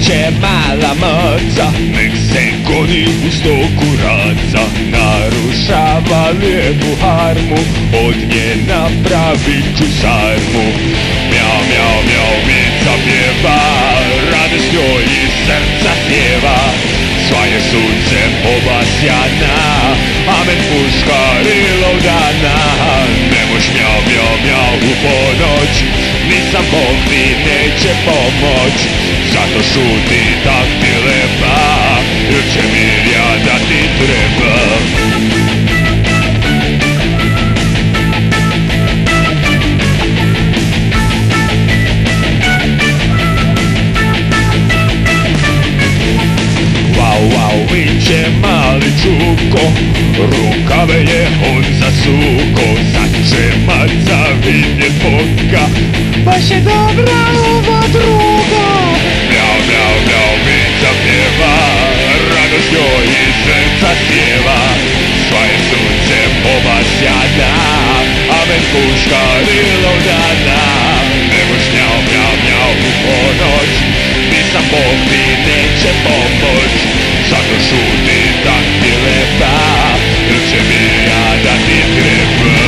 će mala mrca, nek se goni u stoku raca. Narušava lijepu harmu, od nje napravit ću sarmu. Mjau, mjau, mjau, mica pjeva, radost njoj iz srca sjeva. Sva je suncem obasjana, amen puška rilov dana. Nemoš mjau, mjau, mjau u ponoć, nisam Bog ti neće pomoć. Zato šuti tak ti lepa, ili će mirja da ti treba. Viće mali čuko, rukave je on zasuko. Sad će maca vidjet Boga, baš je dobra ova druga. Mjau, mjau, mjau, mica pjeva, radost njoj iz srca sjeva. Sva je suncem obasjana, amen puška rilov dana. Nemoš mjau, mjau, mjau u ponoć, nisam Bog ti neće pomoć. Zato šuti tak ti lepa, ili će mirja da ti treba.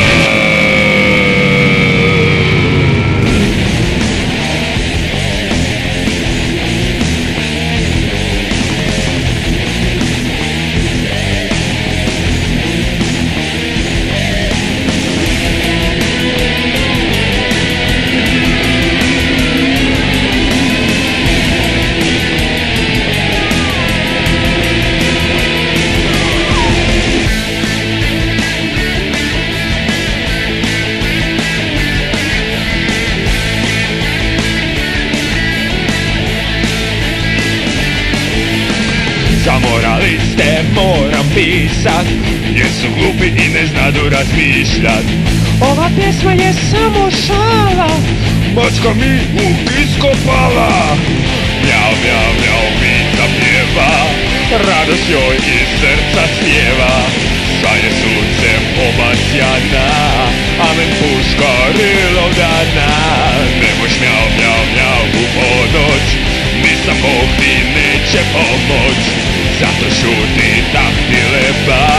Zamorali ste, moram pisat, jer su glupi i ne znadu razmišljat. Ova pjesma je samo šala, mačka mi u iskopala. Mjau, mjau, mjau, mica pjeva, radost joj iz srca sjeva. Sva je suncem obasjana, amen puška rilov dana. Nemoš mjau, mjau, mjau u ponoć, nisam Bog ti neće pomoć. Zato šuti tak ti lepa,